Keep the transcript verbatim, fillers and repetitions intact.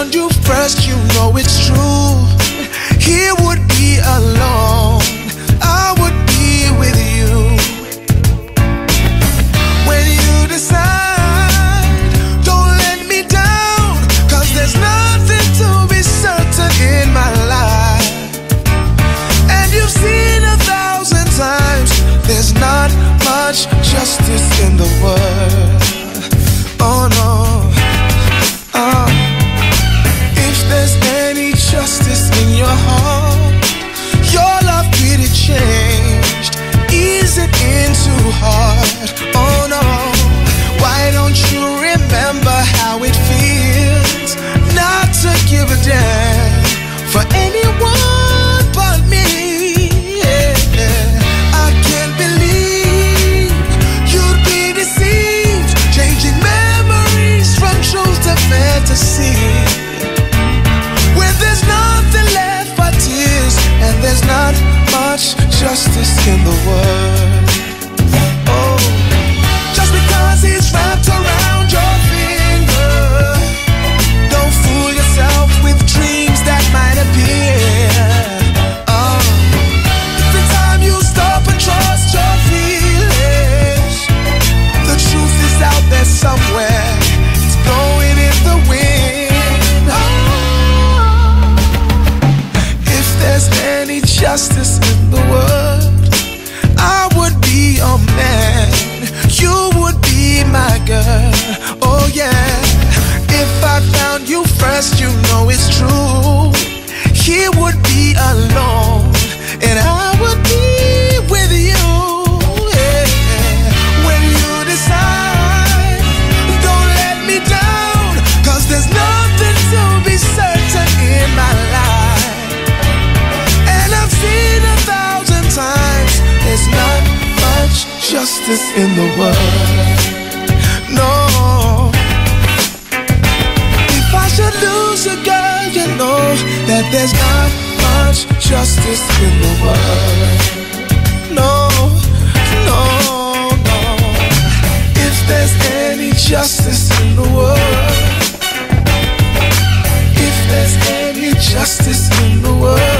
You first, you know it's true. He would be alone, I would be with you. When you decide, don't let me down, cause there's nothing to be certain in my life. And you've seen a thousand times, there's not much justice in the world. Oh no. Oh. There's any justice in your heart, your love really changed. Is it in too hard? Oh no. Why don't you remember how it feels not to give a damn for anyone but me? Yeah. I can't believe you'd be deceived, changing memories from truth to fantasy. There's nothing left but tears, and there's not much justice in the world. Oh, just because he's wrapped around your finger, don't fool yourself with dreams that might appear. Oh, every time you stop and trust your feelings, the truth is out there somewhere. It's blowing in the wind. Oh, there's any justice in the world, I would be your man, you would be my girl. Oh yeah. If I found you first, you know it's true. He would be alone, and I would be with you. Yeah. When you decide, don't let me down, cause there's nothing to be certain in my life. There's not much justice in the world. No. If I should lose a girl, you know that there's not much justice in the world. No, no, no. If there's any justice in the world, if there's any justice in the world,